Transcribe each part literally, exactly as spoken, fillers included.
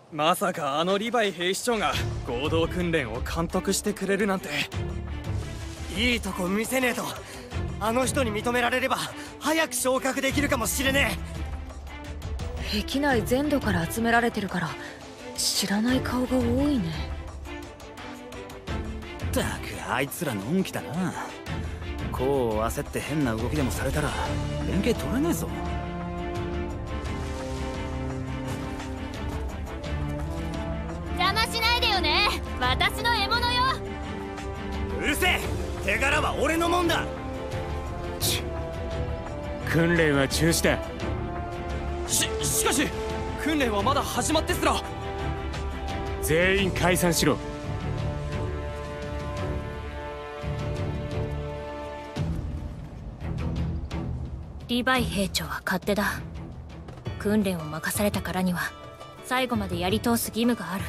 まさかあのリヴァイ兵士長が合同訓練を監督してくれるなんて。 いいとこ見せねえとあの人に認められれば早く昇格できるかもしれねえ。壁内全土から集められてるから知らない顔が多いね。 ったくあいつらのんきだな。こう焦って変な動きでもされたら連携取れねえぞ。 邪魔しないでよね、私の獲物よ。 うるせえ、手柄は俺のもんだ。 訓練は中止だ。 し、しかし訓練はまだ始まってすら。 全員解散しろ。 リヴァイ兵長は勝手だ。訓練を任されたからには最後までやり通す義務がある。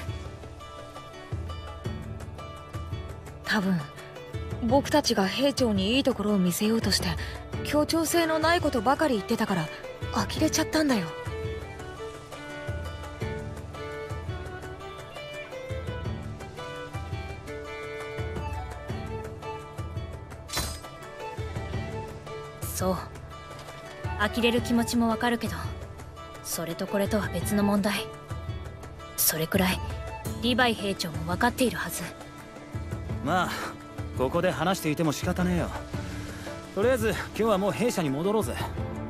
多分僕たちが兵長にいいところを見せようとして協調性のないことばかり言ってたから呆れちゃったんだよ。 そう、呆れる気持ちもわかるけど、それとこれとは別の問題。それくらいリヴァイ兵長も分かっているはず。 まあここで話していても仕方ねえよ。とりあえず今日はもう兵舎に戻ろうぜ。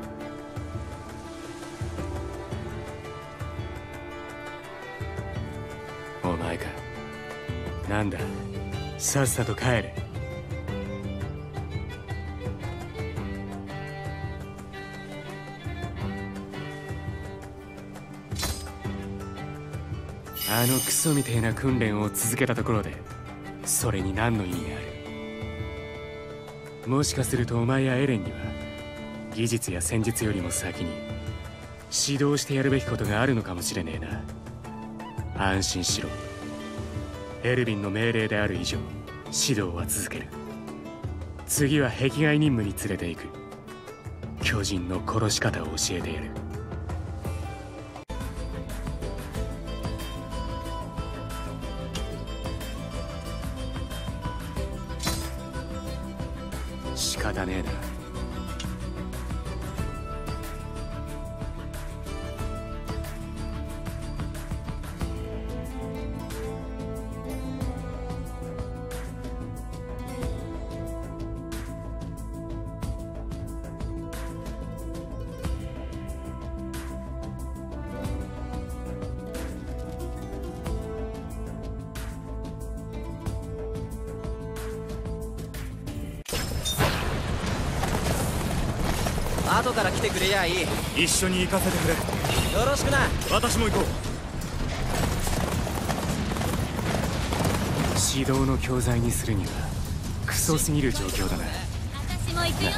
お前か。なんだ、さっさと帰れ。あのクソみてえな訓練を続けたところでそれに何の意味がある。もしかするとお前やエレンには技術や戦術よりも先に指導してやるべきことがあるのかもしれねえな。安心しろ。エルヴィンの命令である以上指導は続ける。次は壁外任務に連れて行く。巨人の殺し方を教えてやる。仕方ねえな。 後から来てくれやいい。 一緒に行かせてくれ。 よろしくな。 私も行こう。 指導の教材にするにはクソすぎる状況だな。 私も行くよ。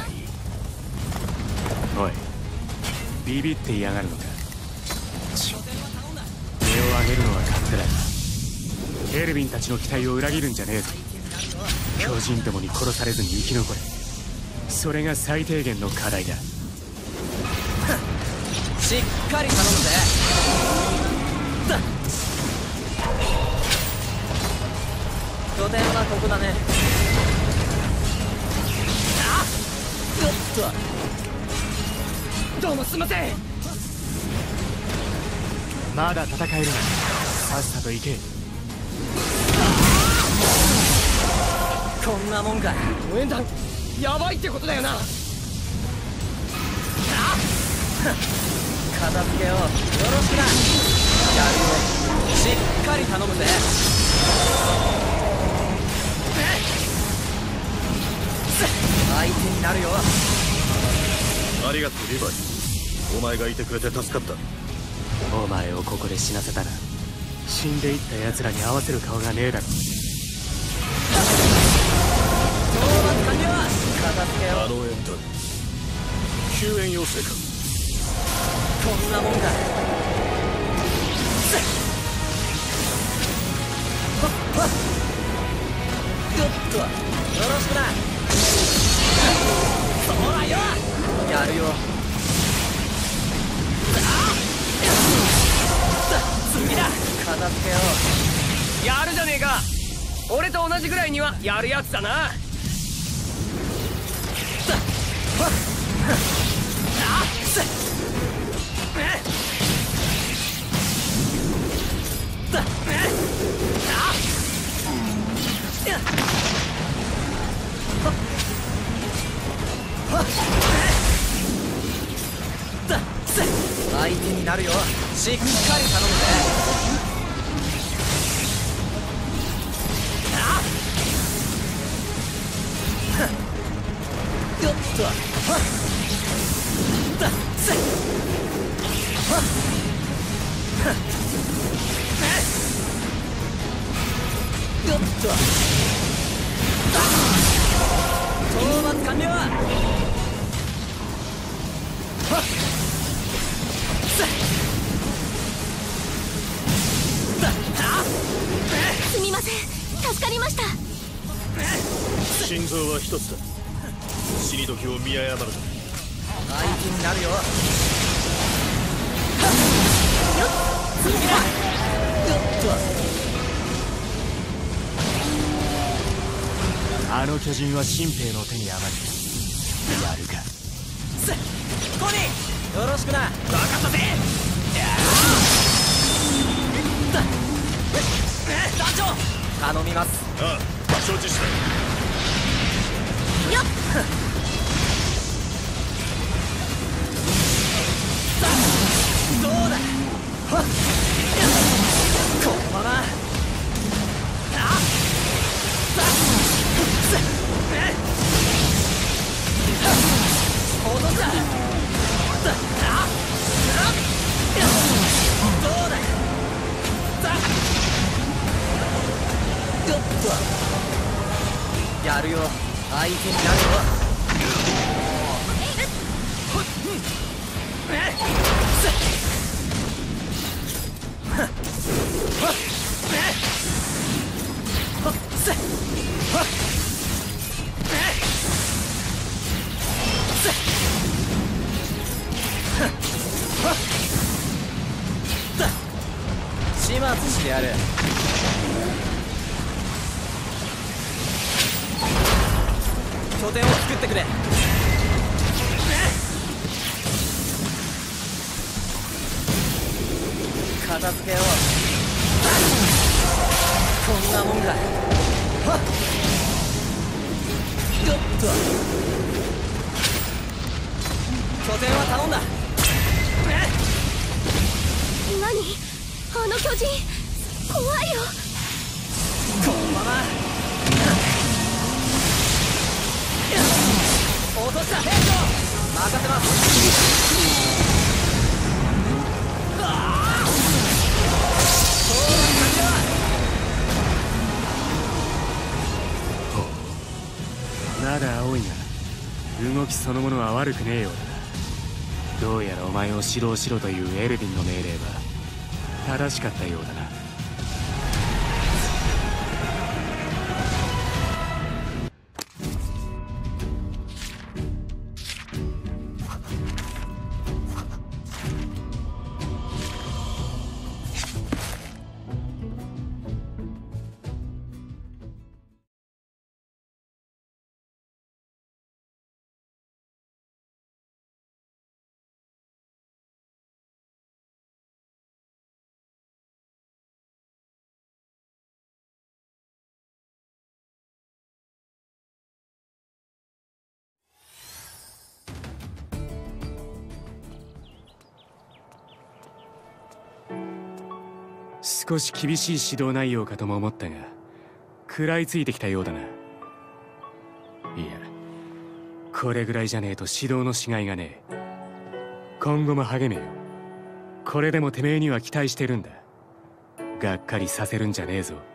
おい、ビビって嫌がるのか。ちょ、手を挙げるのは勝手だ。エルヴィンたちの期待を裏切るんじゃねえぞ。巨人どもに殺されずに生き残れ。それが最低限の課題だ。 しっかり頼むぜ。拠点はここだね。あっ、よっと。どうもすいません。 まだ戦えるな。さっさと行け。 こんなもんか。応援団やばいってことだよな。あっ片付けよう。よろしくな。やるよ。しっかり頼むぜ。相手になるよ。 ありがとうリヴァイ。お前がいてくれて助かった。 お前をここで死なせたら死んでいった奴らに合わせる顔がねえだろ。 討伐完了。片付けよう。 あの援団救援要請か。 こんなもんだ。よっとよろしくな。そうだよ。やるよ。次だ。 ねえか。俺と同じぐらいにはやるやつだな。 相手になるよ。しっかり頼むぜ。よっと。よっと。討伐完了。 すみません、助かりました。 心臓は一つだ。死に時を見誤るな。 相手になるよ。よっ次だ。よっと。 あの巨人は新兵の手に余る。やるか。 コニー、よろしくな。分かったぜ。団長、頼みます。 ああ、承知した。 よっ。 どうだ。このまま。落とした。どうだ。よっと。やるよ。相手になるよ。始末してやる。拠点を作ってくれ。片付けよう。こんなもんか。よっと。拠点は頼んだ。 何？あの巨人怖いよ。 このまま。落とした。兵長任せます。 まだ青いが動きそのものは悪くねえようだな。どうやらお前を指導しろというエルヴィンの命令は正しかったようだな。少し厳しい指導内容かとも思ったが食らいついてきたようだな。いやこれぐらいじゃねえと指導のしがいがねえ。今後も励めよ。これでもてめえには期待してるんだ。がっかりさせるんじゃねえぞ。